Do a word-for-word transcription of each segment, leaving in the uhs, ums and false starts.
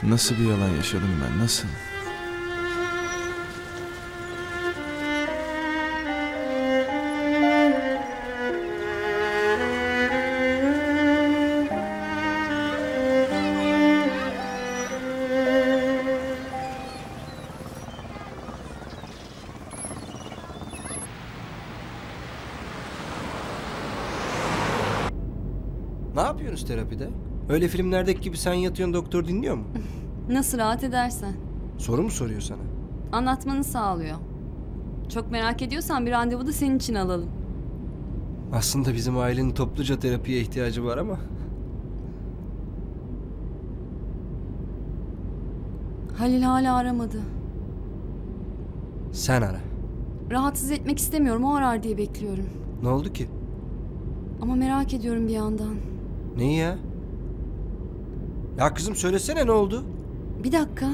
Nasıl bir yalan yaşadım ben, nasıl? Ne yapıyorsunuz terapide? Öyle filmlerdeki gibi sen yatıyorsun, doktor dinliyor mu? Nasıl rahat edersen. Soru mu soruyor sana? Anlatmanı sağlıyor. Çok merak ediyorsan bir randevu da senin için alalım. Aslında bizim ailenin topluca terapiye ihtiyacı var ama... Halil hala aramadı. Sen ara. Rahatsız etmek istemiyorum, o arar diye bekliyorum. Ne oldu ki? Ama merak ediyorum bir yandan. Neyi ya? Ya kızım söylesene, ne oldu? Bir dakika.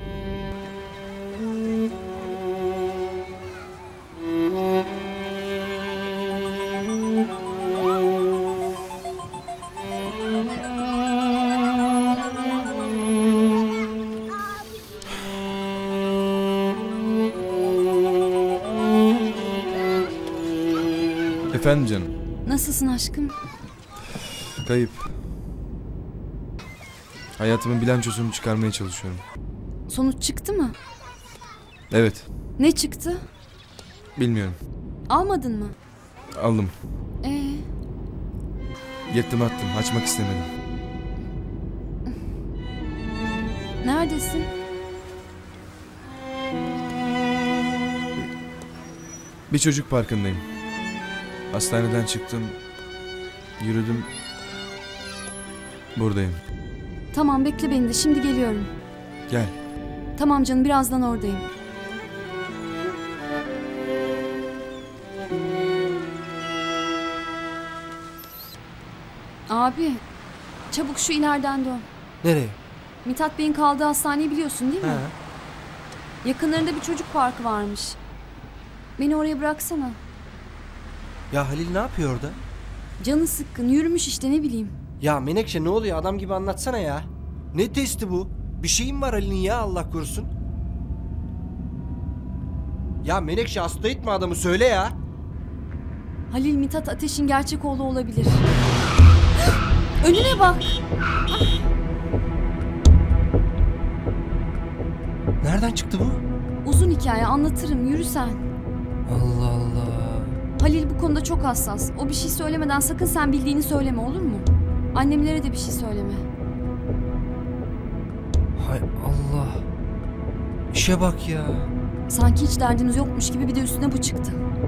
Efendim canım. Nasılsın aşkım? Kayıp. Hayatımın bilançosunu çıkarmaya çalışıyorum. Sonuç çıktı mı? Evet. Ne çıktı? Bilmiyorum. Almadın mı? Aldım. Ee, Yırttım attım. Açmak istemedim. neredesin? Bir çocuk parkındayım. Hastaneden çıktım. Yürüdüm. Buradayım. Tamam, bekle beni de, şimdi geliyorum. Gel. Tamam canım, birazdan oradayım. Abi, çabuk şu ileriden dön. Nereye? Mithat Bey'in kaldığı hastaneyi biliyorsun değil mi? Ha. Yakınlarında bir çocuk parkı varmış. Beni oraya bıraksana. Ya Halil ne yapıyor orada? Canı sıkkın, yürümüş işte, ne bileyim. Ya Menekşe, ne oluyor? Adam gibi anlatsana ya. Ne testi bu? Bir şeyim var Halil'in ya, Allah korusun. Ya Menekşe, hasta etme adamı, söyle ya. Halil Mithat Ateş'in gerçek oğlu olabilir. Önüne bak. Nereden çıktı bu? Uzun hikaye, anlatırım, yürü sen. Allah Allah. Halil bu konuda çok hassas. O bir şey söylemeden sakın sen bildiğini söyleme, olur mu? Annemlere de bir şey söyleme. Hay Allah. İşe bak ya. Sanki hiç derdiniz yokmuş gibi bir de üstüne bu çıktı.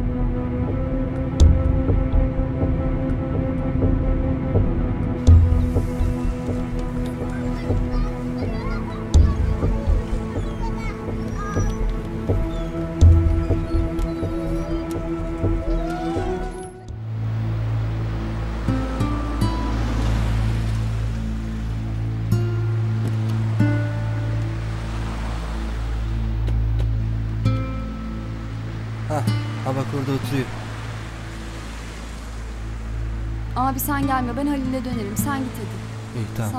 Ha, ha bak orada oturuyor. Abi sen gelme, ben Halil'le dönerim. Sen git hadi. İyi, tamam.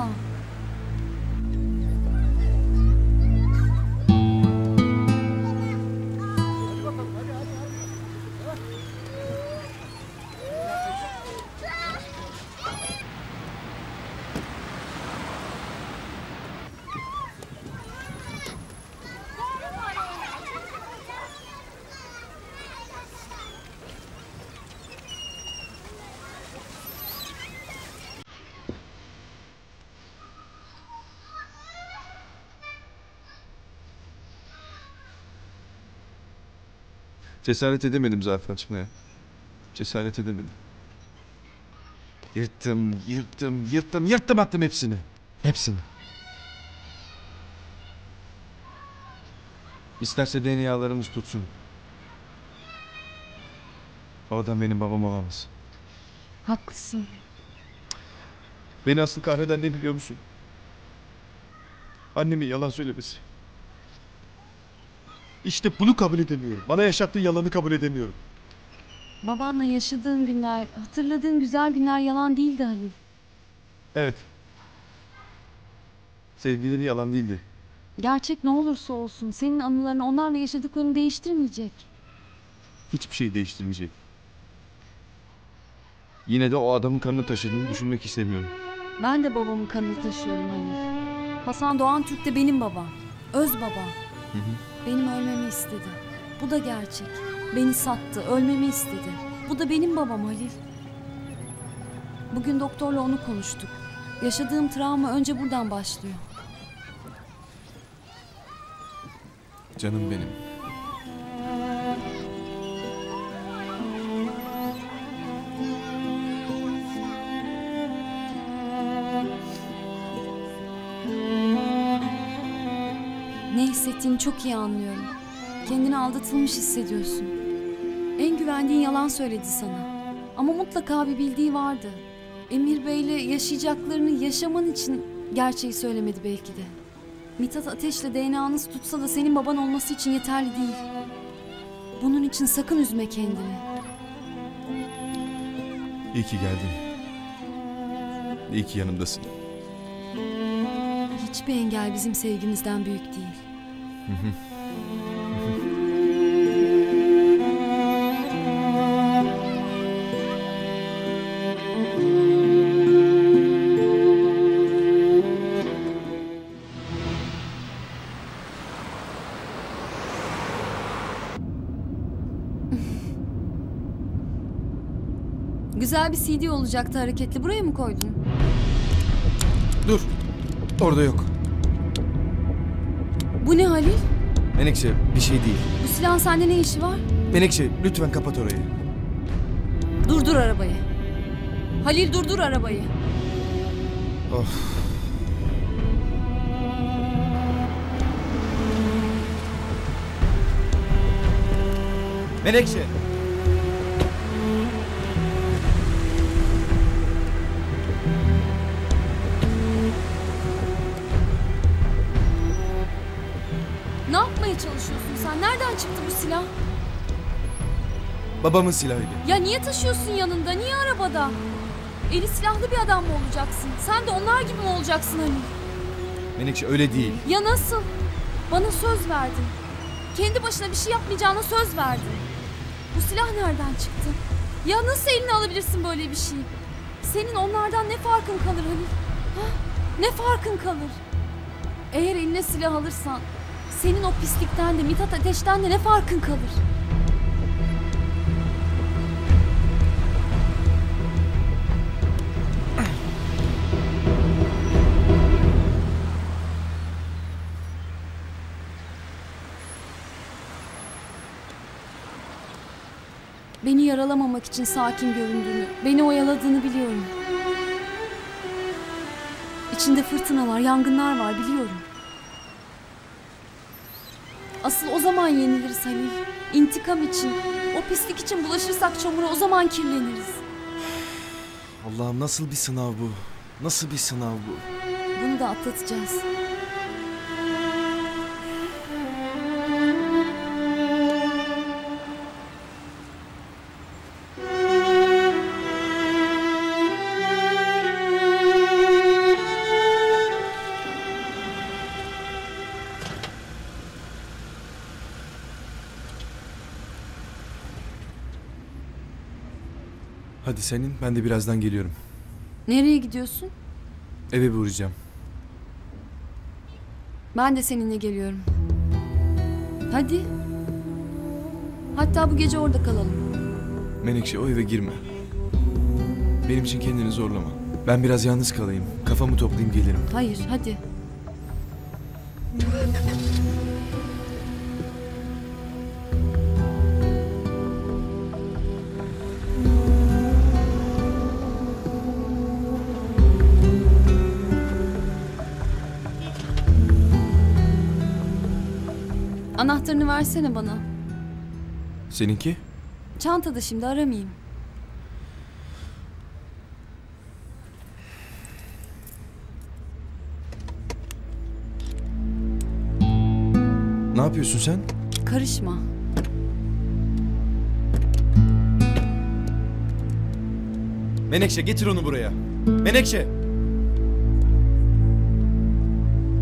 Sağ ol. Cesaret edemedim zaten çıkmaya. Cesaret edemedim. Yırttım, yırttım, yırttım, yırttım attım hepsini. Hepsini. İsterse D N A'larımız tutsun. O adam benim babam olamaz. Haklısın. Beni asıl kahreden ne biliyor musun? Annemin yalan söylemesi. İşte bunu kabul edemiyorum. Bana yaşattığı yalanı kabul edemiyorum. Babanla yaşadığın günler, hatırladığın güzel günler yalan değildi Halil. Evet. Sevgileri yalan değildi. Gerçek ne olursa olsun senin anılarını onlarla yaşadıklarını değiştirmeyecek. Hiçbir şey değiştirmeyecek. Yine de o adamın kanını taşıdığını düşünmek istemiyorum. Ben de babamın kanını taşıyorum Halil. Hasan Doğan Türk de benim babam. Öz babam. Hı hı. Benim ölmemi istedi. Bu da gerçek. Beni sattı, ölmemi istedi. Bu da benim babam Halil. Bugün doktorla onu konuştuk. Yaşadığım travma önce buradan başlıyor. Canım benim. Ne hissettiğini çok iyi anlıyorum. Kendini aldatılmış hissediyorsun. En güvendiğin yalan söyledi sana. Ama mutlaka bir bildiği vardı. Emir Bey'le yaşayacaklarını yaşaman için gerçeği söylemedi belki de. Mithat Ateş'le D N A'nız tutsa da senin baban olması için yeterli değil. Bunun için sakın üzme kendini. İyi ki geldin. İyi ki yanımdasın. Hiçbir engel bizim sevgimizden büyük değil. Hı hı. Güzel bir C D olacaktı hareketli. Buraya mı koydun? Dur. Orada yok. Bu ne Halil? Menekşe bir şey değil. Bu silahın sende ne işi var? Menekşe lütfen kapat orayı. Durdur arabayı. Halil durdur arabayı. Of. Menekşe. Ne yapmaya çalışıyorsun sen? Nereden çıktı bu silah? Babamın silahıydı. Ya niye taşıyorsun yanında? Niye arabada? Eli silahlı bir adam mı olacaksın? Sen de onlar gibi mi olacaksın Halil? Menekşe öyle değil. Ya nasıl? Bana söz verdin. Kendi başına bir şey yapmayacağına söz verdin. Bu silah nereden çıktı? Ya nasıl eline alabilirsin böyle bir şeyi? Senin onlardan ne farkın kalır Halil? Ha? Ne farkın kalır? Eğer eline silah alırsan senin o pislikten de Mithat Ateş'ten de ne farkın kalır? Beni yaralamamak için sakin göründüğünü, beni oyaladığını biliyorum. İçinde fırtınalar, yangınlar var biliyorum. Asıl o zaman yeniliriz Halil. İntikam için, o pislik için bulaşırsak çamura o zaman kirleniriz. Allah'ım nasıl bir sınav bu? Nasıl bir sınav bu? Bunu da atlatacağız. Hadi senin, ben de birazdan geliyorum. Nereye gidiyorsun? Eve bir uğrayacağım. Ben de seninle geliyorum. Hadi. Hatta bu gece orada kalalım. Menekşe o eve girme. Benim için kendini zorlama. Ben biraz yalnız kalayım. Kafamı toplayayım gelirim. Hayır, hadi. Anahtarını versene bana. Seninki? Çantada şimdi aramayayım. Ne yapıyorsun sen? Karışma. Menekşe getir onu buraya. Menekşe!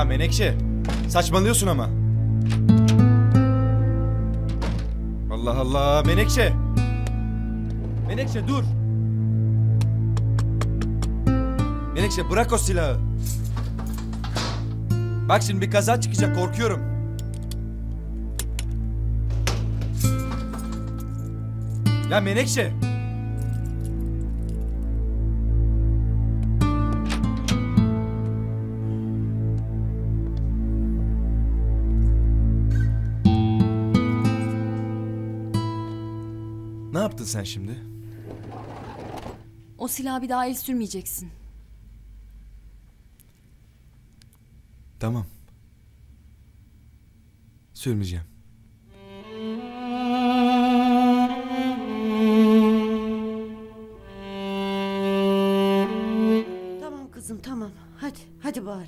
Ya Menekşe, saçmalıyorsun ama. Allah Allah, Menekşe. Menekşe dur. Menekşe bırak o silahı. Bak şimdi bir kaza çıkacak, korkuyorum. Ya Menekşe. Ne yaptın sen şimdi? O silahı bir daha el sürmeyeceksin. Tamam. Sürmeyeceğim. Tamam kızım tamam. Hadi hadi bari.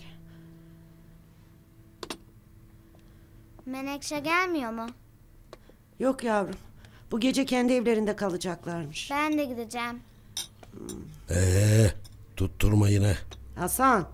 Menekşe gelmiyor mu? Yok yavrum. Bu gece kendi evlerinde kalacaklarmış. Ben de gideceğim. Ee, tutturma yine. Hasan.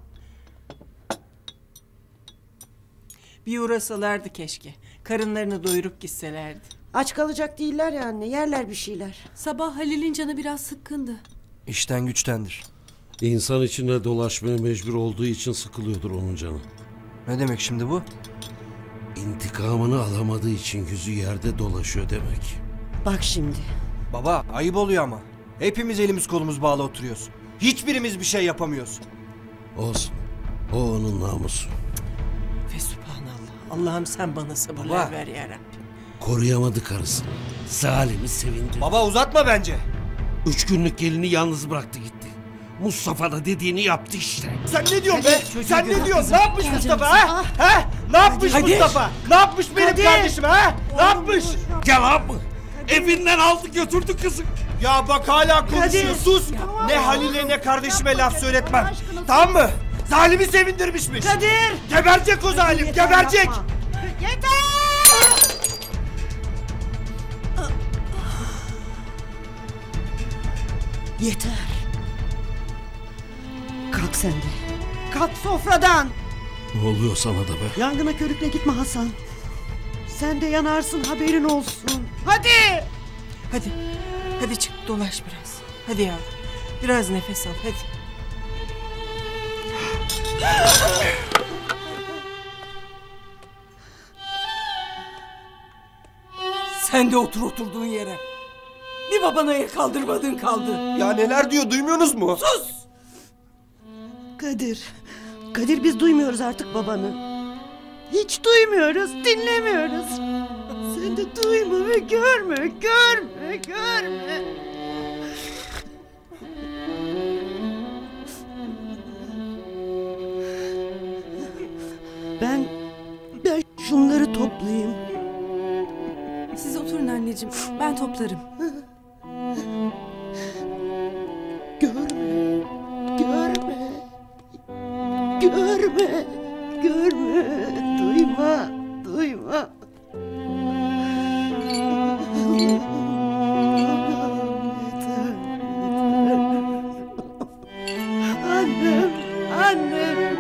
Bir uğrasalardı keşke. Karınlarını doyurup gitselerdi. Aç kalacak değiller ya anne. Yerler bir şeyler. Sabah Halil'in canı biraz sıkkındı. İşten güçtendir. İnsan içinde dolaşmaya mecbur olduğu için sıkılıyordur onun canı. Ne demek şimdi bu? İntikamını alamadığı için yüzü yerde dolaşıyor demek. Bak şimdi. Baba ayıp oluyor ama. Hepimiz elimiz kolumuz bağlı oturuyoruz. Hiçbirimiz bir şey yapamıyoruz. Olsun. O onun namusu. Ve subhanallah. Allah'ım sen bana sabırlar Baba. ver yarabbim. Koruyamadı karısını. Salim'i sevindi. Baba uzatma bence. Üç günlük gelini yalnız bıraktı gitti. Mustafa da dediğini yaptı işte. Sen ne diyorsun be? Sen ne diyorsun? Ne yapmış Mustafa ha? Ha? Ne yapmış Hadi. Mustafa? Ne yapmış benim Hadi. kardeşime ha? Ne yapmış? Yalan mı? Evinden aldı götürdü kızı. Ya bak hala konuşuyor. Hadi. Sus. Ne Halil'e ne kardeşime laf söyletmem. Tamam mı? Zalimi sevindirmişmiş. Kadir. Geberecek o zalim. Yeter, Geberecek. yapma. Yeter. Yeter. Kalk sen de. Kalk sofradan. Ne oluyor sana da be? Yangına körükle gitme Hasan. Sen de yanarsın haberin olsun. Hadi. Hadi. Hadi çık dolaş biraz. Hadi yavrum. Biraz nefes al hadi. Sen de otur oturduğun yere. Bir babana el kaldırmadın kaldı. Ya neler diyor duymuyorsunuz mu? Sus! Kadir. Kadir biz duymuyoruz artık babanı. Hiç duymuyoruz, dinlemiyoruz. Sen de duyma ve görme, görme, görme. Ben, ben şunları toplayayım. Siz oturun anneciğim. Ben toplarım. Görme, görme, görme, görme, duyma, duyma. Yeter, yeter. Annem, annem.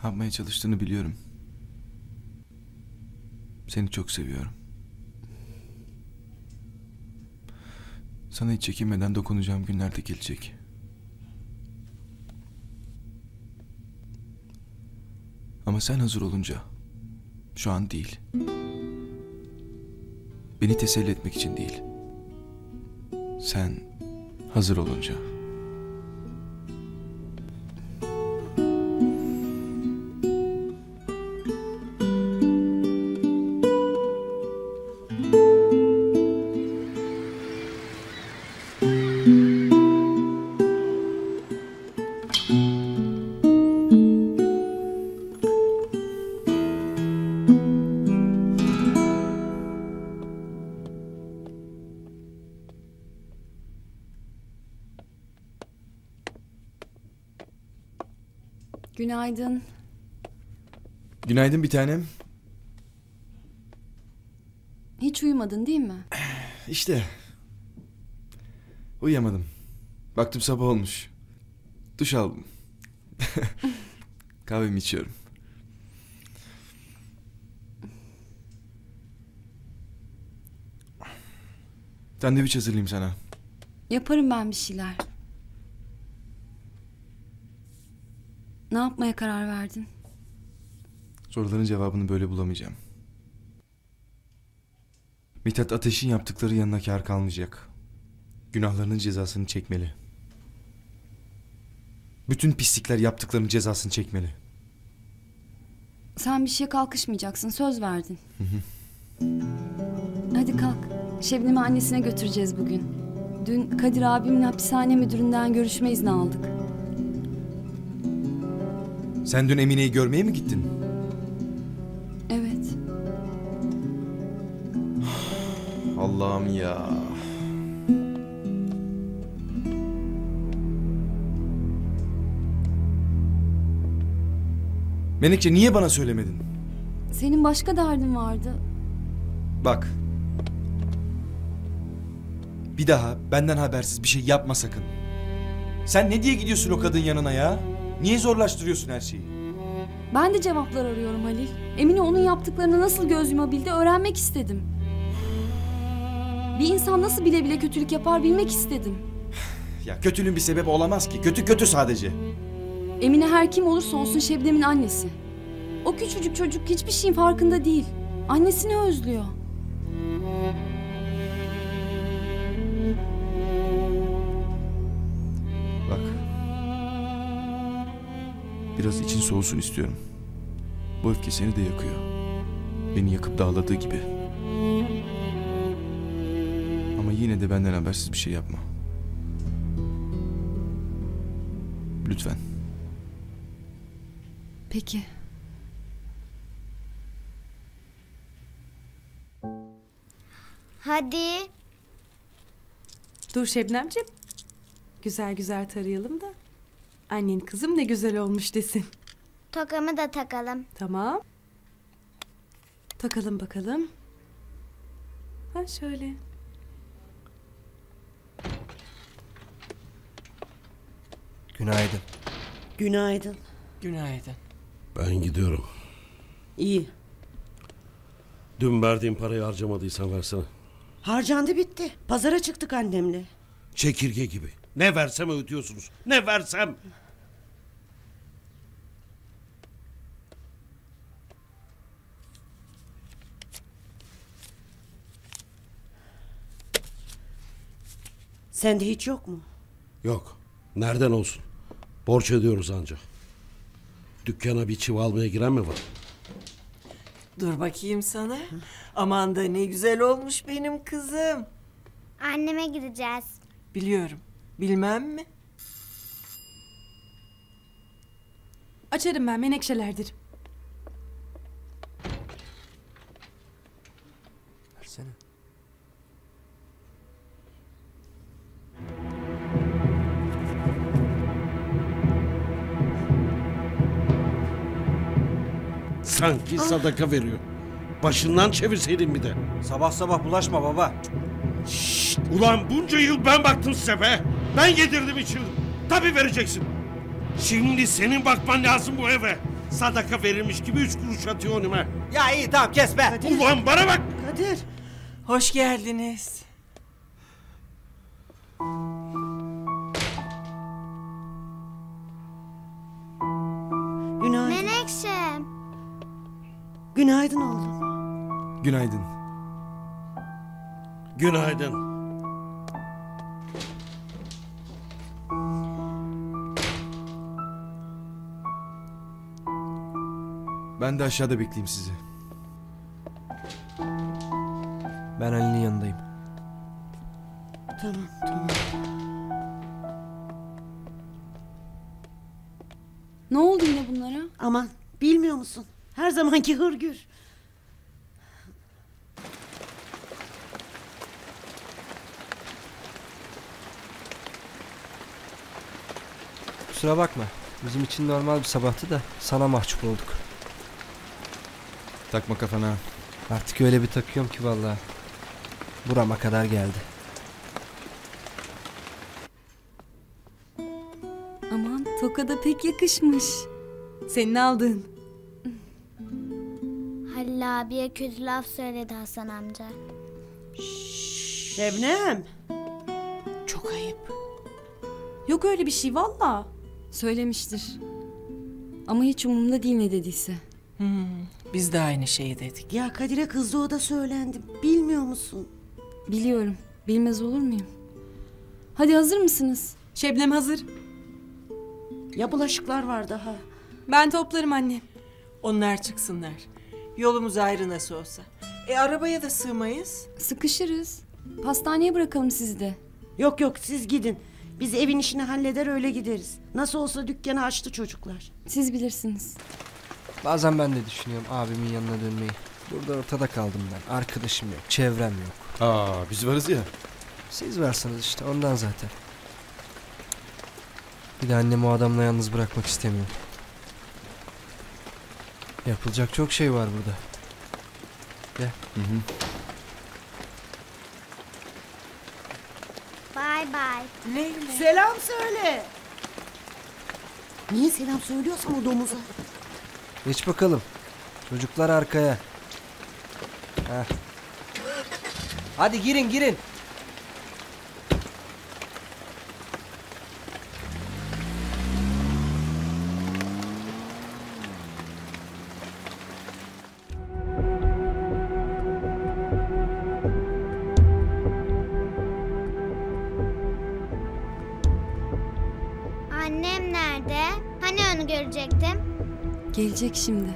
Ne yapmaya çalıştığını biliyorum. Seni çok seviyorum. Sana hiç çekinmeden dokunacağım günler de gelecek. Ama sen hazır olunca, şu an değil. Beni teselli etmek için değil. Sen hazır olunca. Günaydın. Günaydın bir tanem. Hiç uyumadın değil mi? İşte. Uyuyamadım. Baktım sabah olmuş. Duş aldım. Kahvemi içiyorum. Sandviç hazırlayayım sana. Yaparım ben bir şeyler. Ne yapmaya karar verdin? Soruların cevabını böyle bulamayacağım. Mithat Ateş'in yaptıkları yanına kâr kalmayacak. Günahlarının cezasını çekmeli. Bütün pislikler yaptıklarının cezasını çekmeli. Sen bir şeye kalkışmayacaksın, söz verdin. Hı hı. Hadi kalk. Şebnem'i annesine götüreceğiz bugün. Dün Kadir abimin hapishane müdüründen görüşme izni aldık. Sen dün Emine'yi görmeye mi gittin? Evet. Allah'ım ya. Menekşe niye bana söylemedin? Senin başka derdin vardı. Bak. Bir daha benden habersiz bir şey yapma sakın. Sen ne diye gidiyorsun o kadın yanına ya? Niye zorlaştırıyorsun her şeyi? Ben de cevaplar arıyorum Halil. Emine onun yaptıklarını nasıl göz yumabildi öğrenmek istedim. Bir insan nasıl bile bile kötülük yapar bilmek istedim. Ya kötülüğün bir sebebi olamaz ki. Kötü kötü sadece. Emine her kim olursa olsun Şebnem'in annesi. O küçücük çocuk hiçbir şeyin farkında değil. Annesini özlüyor. Bak. Biraz için soğusun istiyorum. Bu öfke seni de yakıyor. Beni yakıp dağladığı gibi. Ama yine de benden habersiz bir şey yapma. Lütfen. Peki. Hadi. Dur Şebnemciğim. Güzel güzel tarayalım da annen kızım ne güzel olmuş desin. Tokamı da takalım. Tamam. Takalım bakalım. Ha şöyle. Günaydın. Günaydın. Günaydın. Ben gidiyorum. İyi. Dün verdiğim parayı harcamadıysan versene. Harcandı bitti. Pazara çıktık annemle. Çekirge gibi. Ne versem ödüyorsunuz. Ne versem. Sende hiç yok mu? Yok. Nereden olsun? Borç ödüyoruz ancak. Dükkana bir çivi almaya giren mi var? Dur bakayım sana. Aman da ne güzel olmuş benim kızım. Anneme gideceğiz. Biliyorum. Bilmem mi? Açarım ben menekşelerdir. Versene. Sanki sadaka veriyor. Başından çevirseydin bir de. Sabah sabah bulaşma baba. Şşt, ulan bunca yıl ben baktım size be. Ben yedirdim içirdim. Tabii vereceksin. Şimdi senin bakman lazım bu eve. Sadaka verilmiş gibi üç kuruş atıyor önüme. Ya iyi tamam kes be. Kadir. Ulan bana bak. Kadir. Hoş geldiniz. Günaydın. Menekşe. Günaydın oğlum. Günaydın. Günaydın. Ben de aşağıda bekleyeyim sizi. Ben Ali'nin yanındayım. Tamam tamam. Ne oldu yine bunlara? Aman bilmiyor musun? Her zamanki hırgür. Kusura bakma. Bizim için normal bir sabahtı da sana mahcup olduk. Takma kafana. Artık öyle bir takıyorum ki vallahi. Burama kadar geldi. Aman toka da pek yakışmış. Senin aldığın. Halil abiye kötü laf söyledi Hasan amca. Şebnem. Çok ayıp. Yok öyle bir şey valla. Söylemiştir. Ama hiç umurumda değil ne dediyse. Hmm, biz de aynı şeyi dedik. Ya Kadir'e kızdı o da söylendi. Bilmiyor musun? Biliyorum. Bilmez olur muyum? Hadi hazır mısınız? Şebnem hazır. Ya bulaşıklar var daha. Ben toplarım anne. Onlar çıksınlar. Yolumuz ayrı nasıl olsa. E arabaya da sığmayız. Sıkışırız. Pastaneye bırakalım sizi de. Yok yok siz gidin. Biz evin işini halleder öyle gideriz. Nasıl olsa dükkanı açtı çocuklar. Siz bilirsiniz. Bazen ben de düşünüyorum abimin yanına dönmeyi. Burada ortada kaldım ben. Arkadaşım yok, çevrem yok. Aa biz varız ya. Siz varsınız işte ondan zaten. Bir de annemi o adamla yalnız bırakmak istemiyorum. Yapılacak çok şey var burada. Gel. Hı hı. Bay bay. Güle güle. Selam söyle. Niye selam söylüyorsam o domuza? Geç bakalım. Çocuklar arkaya. Heh. Hadi girin girin. Annem nerede? Hani onu görecektim? Gelecek şimdi.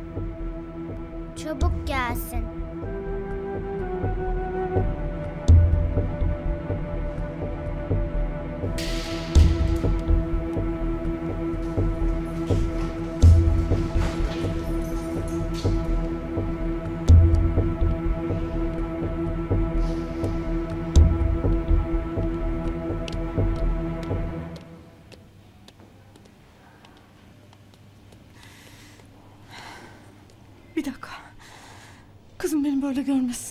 Çabuk gelsin. Bir dakika. Kızım beni böyle görmesin.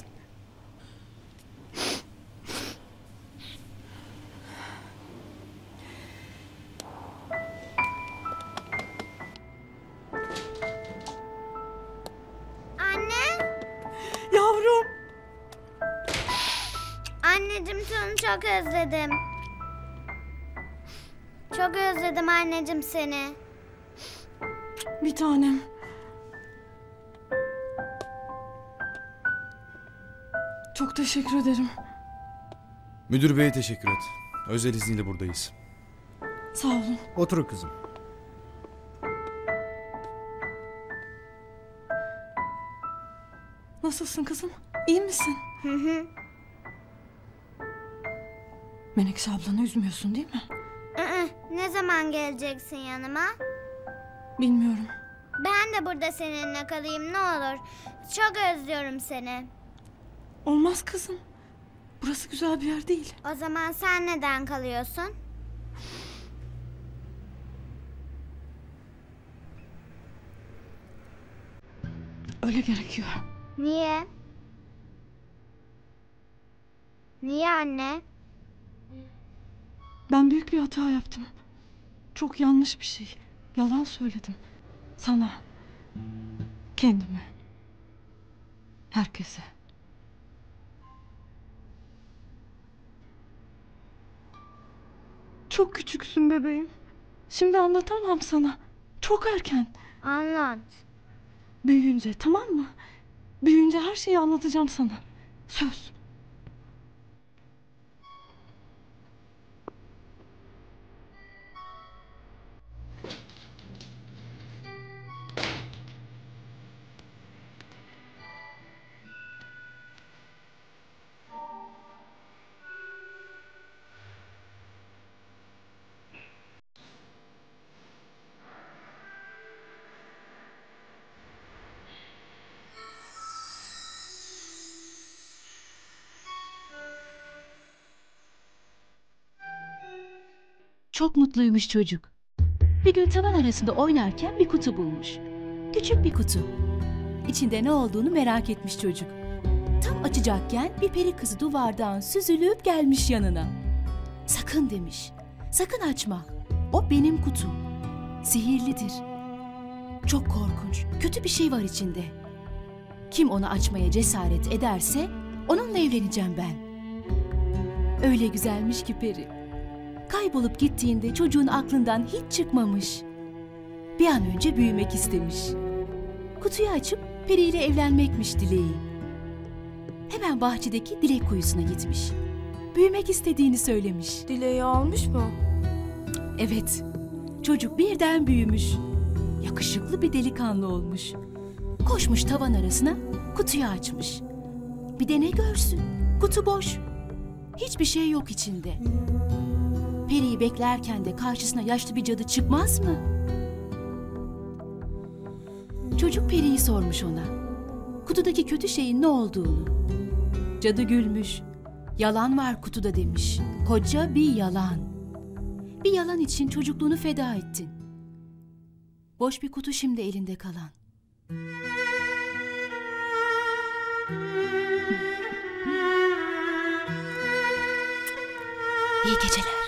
Anne! Yavrum. Anneciğim seni çok özledim. Çok özledim anneciğim seni. Bir tanem. Çok teşekkür ederim. Müdür beye teşekkür et. Özel izniyle buradayız. Sağ olun. Oturun kızım. Nasılsın kızım? İyi misin? Hı hı. Menekşe ablanı üzmüyorsun değil mi? Iı, Ne zaman geleceksin yanıma? Bilmiyorum. Ben de burada seninle kalayım ne olur. Çok özlüyorum seni. Olmaz kızım. Burası güzel bir yer değil. O zaman sen neden kalıyorsun? Öyle gerekiyor. Niye? Niye anne? Ben büyük bir hata yaptım. Çok yanlış bir şey. Yalan söyledim. Sana. Kendime. Herkese. Çok küçüksün bebeğim. Şimdi anlatamam sana. Çok erken. Anlat. Büyüyünce, tamam mı? Büyüyünce her şeyi anlatacağım sana. Söz. Çok mutluymuş çocuk. Bir gün tavan arasında oynarken bir kutu bulmuş. Küçük bir kutu. İçinde ne olduğunu merak etmiş çocuk. Tam açacakken bir peri kızı duvardan süzülüp gelmiş yanına. Sakın demiş. Sakın açma. O benim kutum. Sihirlidir. Çok korkunç, kötü bir şey var içinde. Kim onu açmaya cesaret ederse onunla evleneceğim ben. Öyle güzelmiş ki peri. Kaybolup gittiğinde çocuğun aklından hiç çıkmamış. Bir an önce büyümek istemiş. Kutuyu açıp periyle evlenmekmiş dileği. Hemen bahçedeki dilek kuyusuna gitmiş. Büyümek istediğini söylemiş. Dileği almış mı? Evet, çocuk birden büyümüş. Yakışıklı bir delikanlı olmuş. Koşmuş tavan arasına, kutuyu açmış. Bir de ne görsün, kutu boş. Hiçbir şey yok içinde. Peri'yi beklerken de karşısına yaşlı bir cadı çıkmaz mı? Çocuk Peri'yi sormuş ona. Kutudaki kötü şeyin ne olduğunu. Cadı gülmüş. Yalan var kutuda demiş. Koca bir yalan. Bir yalan için çocukluğunu feda ettin. Boş bir kutu şimdi elinde kalan. İyi geceler.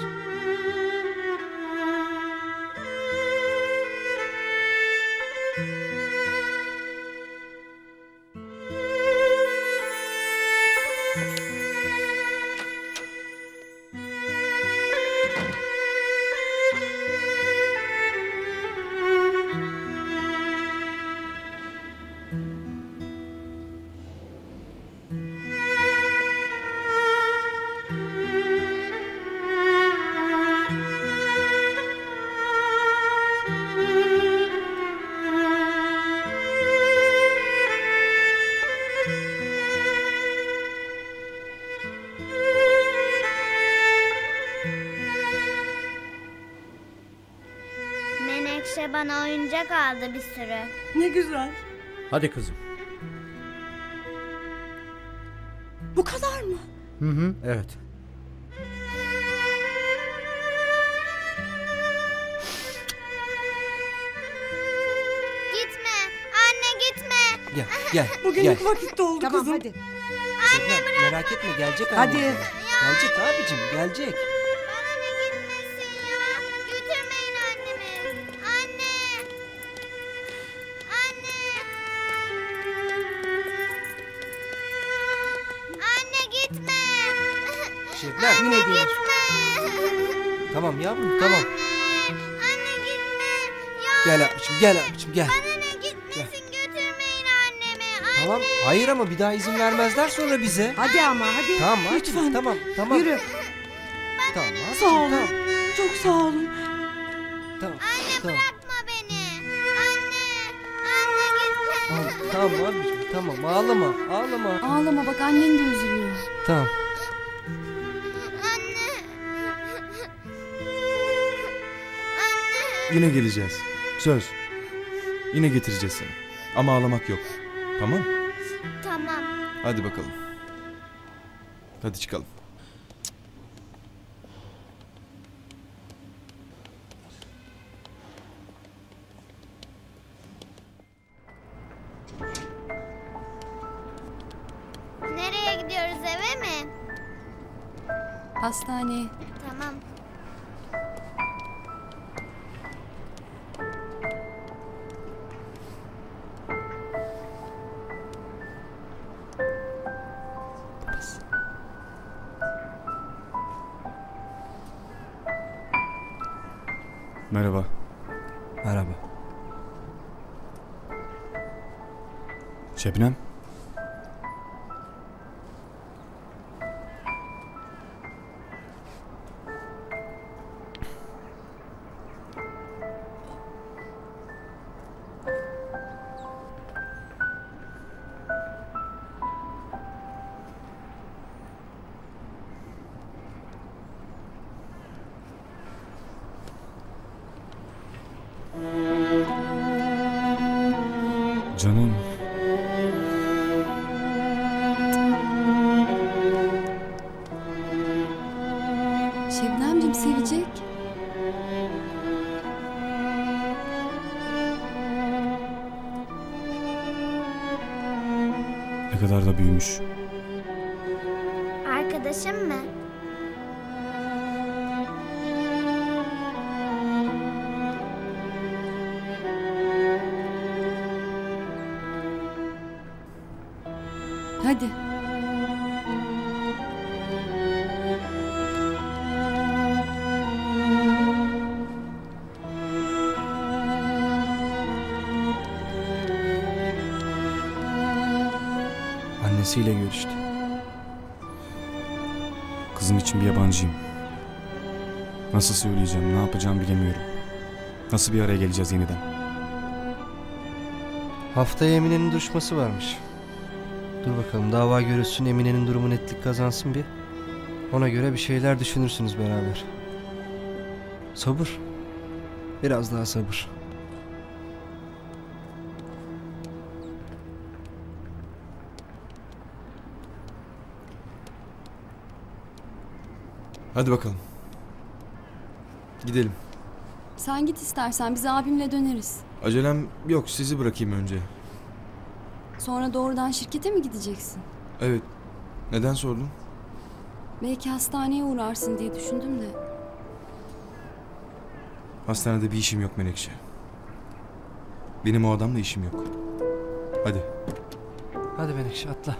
Menekşe bana oyuncak aldı bir sürü. Ne güzel. Hadi kızım. Bu kadar mı? Hı hı, evet. Gitme. Anne gitme. Gel, gel, Bugünlük gel. vakit doldu Tamam kızım. hadi. Şebnem, merak etme, gelecek Hadi. annem. Gelecek abicim, gelecek. Bana ne gitmesin ya. Götürmeyin annemi. Anne. Anne. Anne gitme. Şebnem. Anne gitme. Tamam yavrum, tamam. Anne gitme. Ya Gel abicim, gel abicim, gel. bana ne gitmesin götürmeyin annemi. Anne. Tamam, hayır ama bir daha izin vermezler sonra bize. Hadi ama hadi. Tamam abicim, Lütfen. tamam, tamam. Yürü. Tamam abicim, Sağ olun. tamam. Çok sağ olun. Tamam, Anne tamam. bırakma beni. Anne. Anne gitme. Tamam, tamam abicim, tamam. Ağlama, ağlama. Ağlama bak, annen de üzülüyor. Tamam. Anne. Anne. Yine geleceğiz. Söz. Yine getireceğiz seni. Ama ağlamak yok. Tamam? Tamam. Hadi bakalım. Hadi çıkalım. Nereye gidiyoruz, eve mi? Hastaneye. Tamam. Merhaba. Merhaba. Şebnem. Canım. Şebnemciğim sevecek. Ne kadar da büyümüş. Arkadaşım mı? Hadi. Annesiyle görüştü. Kızım için bir yabancıyım. Nasıl söyleyeceğim, ne yapacağım bilemiyorum. Nasıl bir araya geleceğiz yeniden? Haftaya Emine'nin duruşması varmış. Dur bakalım, dava görülsün, Emine'nin durumu netlik kazansın bir. Ona göre bir şeyler düşünürsünüz beraber. Sabır. Biraz daha sabır. Hadi bakalım. Gidelim. Sen git istersen biz abimle döneriz. Acelem yok, sizi bırakayım önce. Sonra doğrudan şirkete mi gideceksin? Evet. Neden sordun? Belki hastaneye uğrarsın diye düşündüm de. Hastanede bir işim yok Menekşe. Benim o adamla işim yok. Hadi. Hadi Menekşe atla.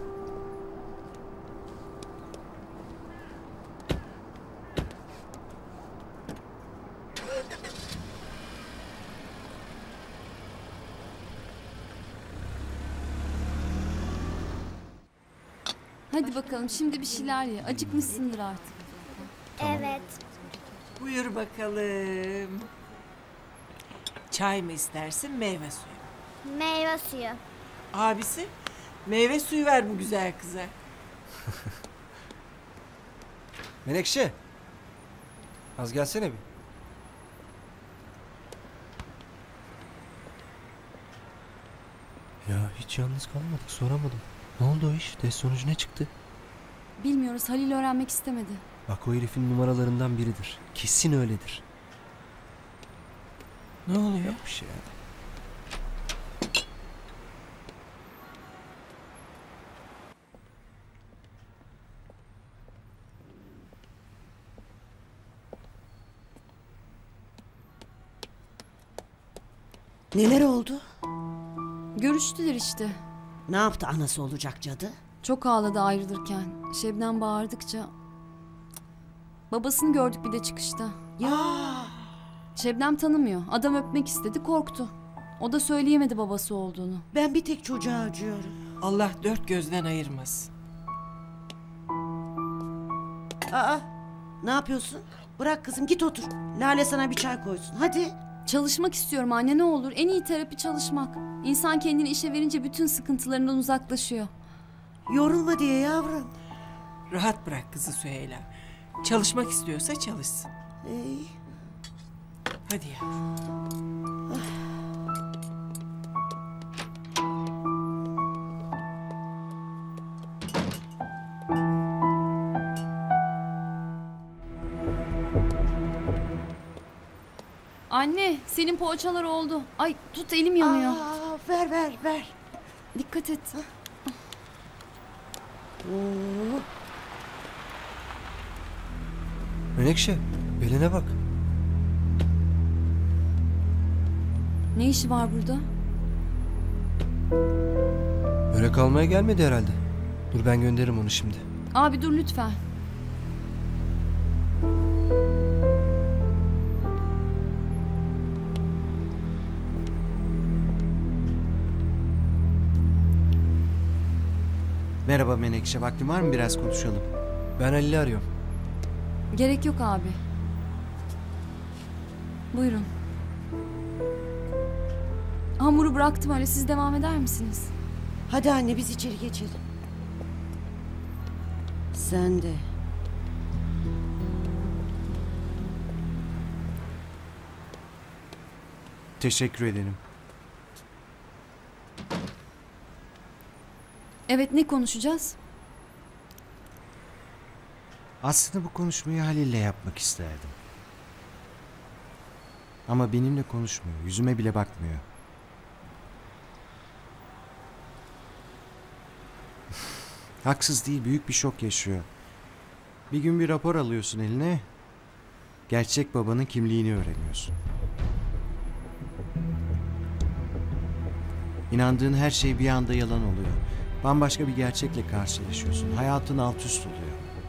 Hadi bakalım şimdi bir şeyler ye. Acıkmışsındır artık. Evet. Buyur bakalım. Çay mı istersin, meyve suyu? Meyve suyu. Abisi, meyve suyu ver bu güzel kıza. Menekşe. Az gelsene bir. Ya hiç yalnız kalmadık, soramadım. Ne oldu o iş? Test sonucu ne çıktı? Bilmiyoruz, Halil öğrenmek istemedi. Bak o herifin numaralarından biridir. Kesin öyledir. Ne oluyor? Yok bir şey yani. Neler oldu? Görüştüler işte. Ne yaptı anası olacak cadı? Çok ağladı ayrılırken. Şebnem bağırdıkça. Babasını gördük bir de çıkışta. Ya Şebnem tanımıyor. Adam öpmek istedi, korktu. O da söyleyemedi babası olduğunu. ben bir tek çocuğa acıyorum. Allah dört gözden ayırmasın. Aa, ne yapıyorsun? Bırak kızım git otur. Lale sana bir çay koysun hadi. Çalışmak istiyorum anne, ne olur. En iyi terapi çalışmak. İnsan kendini işe verince bütün sıkıntılarından uzaklaşıyor. Yorulma diye yavrum. Rahat bırak kızı Süheyla. Çalışmak istiyorsa çalışsın. Ey. Hadi yavrum. Anne, senin poğaçalar oldu. Ay tut, elim yanıyor. Aa, ver ver ver. Dikkat et. Oo. Menekşe, beline bak. Ne işi var burada? Böyle kalmaya gelmedi herhalde. Dur ben gönderirim onu şimdi. Abi dur lütfen. Merhaba Menekşe, vaktin var mı biraz konuşalım? Ben Halil'i arıyorum. Gerek yok abi. Buyurun. Hamuru bıraktım öyle, siz devam eder misiniz? Hadi anne biz içeri geçelim. Sen de. Teşekkür ederim. Evet, ne konuşacağız? Aslında bu konuşmayı Halil'le yapmak isterdim. Ama benimle konuşmuyor, yüzüme bile bakmıyor. Haksız değil, büyük bir şok yaşıyor. Bir gün bir rapor alıyorsun eline, gerçek babanın kimliğini öğreniyorsun. İnandığın her şey bir anda yalan oluyor. Bambaşka bir gerçekle karşılaşıyorsun. Hayatın alt üst oluyor.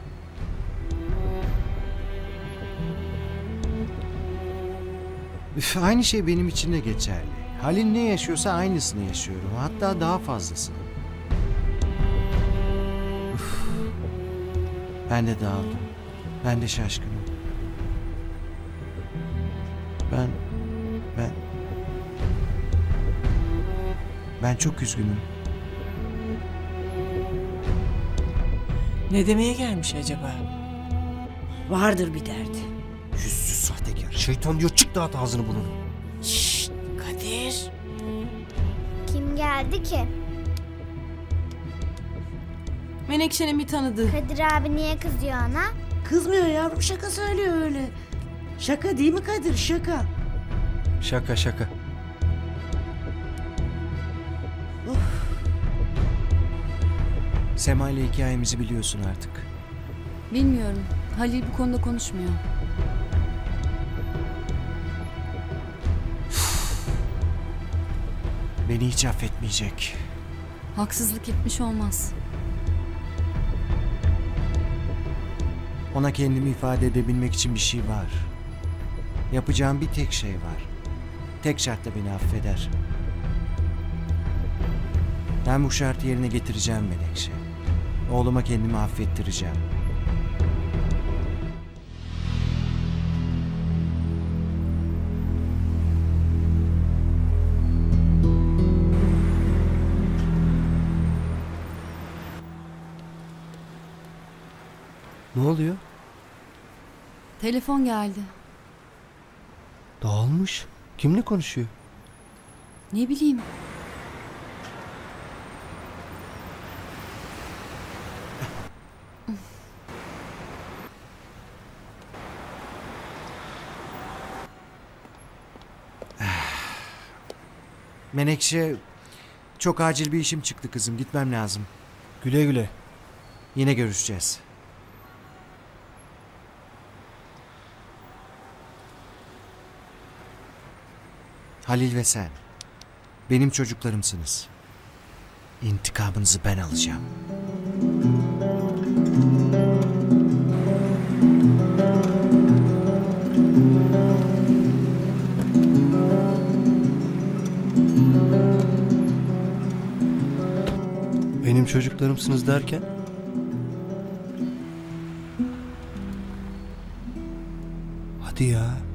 Üf, aynı şey benim için de geçerli. Halil ne yaşıyorsa aynısını yaşıyorum. Hatta daha fazlasını. Üf. Ben de dağıldım. Ben de şaşkınım. Ben... Ben... Ben çok üzgünüm. Ne demeye gelmiş acaba? Vardır bir derdi. Yüzsüz sahtekar. Şeytan diyor, çık dağıt ağzını bunun. Şşt Kadir. Kim geldi ki? Menekşe'nin bir tanıdığı. Kadir abi niye kızıyor ona? Kızmıyor yavrum, şaka söylüyor öyle. Şaka değil mi Kadir, şaka. Şaka şaka. Sema ile hikayemizi biliyorsun artık. Bilmiyorum. Halil bu konuda konuşmuyor. Beni hiç affetmeyecek. Haksızlık etmiş olmaz. Ona kendimi ifade edebilmek için bir şey var. Yapacağım bir tek şey var. Tek şartla beni affeder. Ben bu şartı yerine getireceğim Menekşe. Oğluma kendimi affettireceğim. Ne oluyor? Telefon geldi. Dağılmış. Kimle konuşuyor? Ne bileyim. Menekşe, çok acil bir işim çıktı kızım. Gitmem lazım. Güle güle. Yine görüşeceğiz. Halil ve sen benim çocuklarımsınız. İntikamınızı ben alacağım. Benim çocuklarımsınız derken? Hadi ya.